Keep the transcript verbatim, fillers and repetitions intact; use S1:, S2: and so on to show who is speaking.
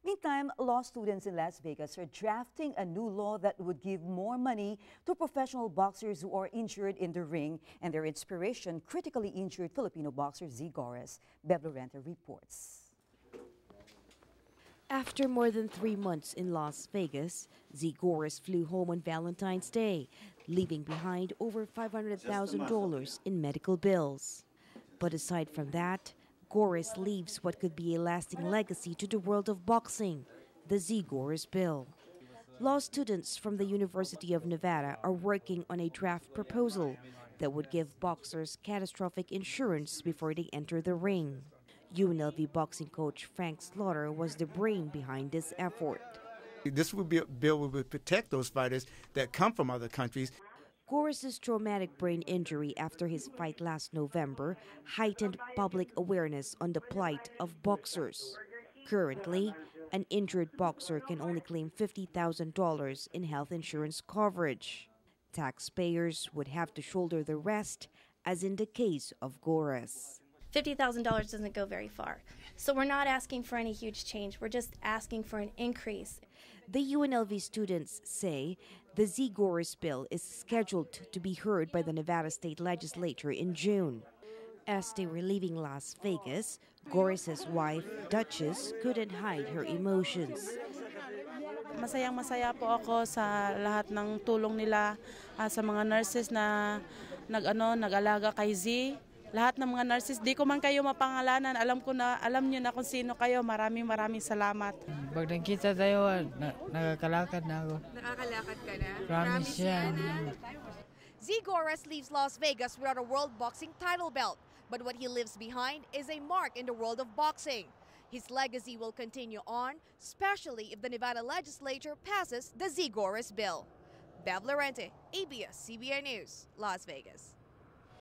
S1: Meantime, law students in Las Vegas are drafting a new law that would give more money to professional boxers who are injured in the ring and their inspiration, critically injured Filipino boxer Z Gorres. Bev Llorente reports.
S2: After more than three months in Las Vegas, Z Gorres flew home on Valentine's Day, leaving behind over five hundred thousand dollars in medical bills. But aside from that, Gorres leaves what could be a lasting legacy to the world of boxing, the Z Gorres Bill. Law students from the University of Nevada are working on a draft proposal that would give boxers catastrophic insurance before they enter the ring. U N L V boxing coach Frank Slaughter was the brain behind this effort.
S3: This would be a bill that would protect those fighters that come from other countries.
S2: Gorres' traumatic brain injury after his fight last November heightened public awareness on the plight of boxers. Currently, an injured boxer can only claim fifty thousand dollars in health insurance coverage. Taxpayers would have to shoulder the rest, as in the case of Gorres.
S4: fifty thousand dollars doesn't go very far. So we're not asking for any huge change. We're just asking for an increase.
S2: The U N L V students say the Z Gorres bill is scheduled to be heard by the Nevada State Legislature in June. As they were leaving Las Vegas, Gorres' wife, Duchess, couldn't hide her emotions.
S5: Masayang-masaya po ako sa lahat ng tulong nila, uh, sa mga nurses na nag-ano, nag-alaga kay Z. Lahat ng mga nurses, di ko man kayo mapangalanan. Alam ko na, alam niyo na kung sino kayo. Maraming maraming salamat.
S6: Pag nakita tayo, na, nakakalakad na ako.
S7: Nakakalakad ka na?
S6: Promise yan.
S7: Z Gorres leaves Las Vegas without a world boxing title belt. But what he leaves behind is a mark in the world of boxing. His legacy will continue on, especially if the Nevada legislature passes the Z Gorres bill. Bev Llorente, A B S C B N News, Las Vegas.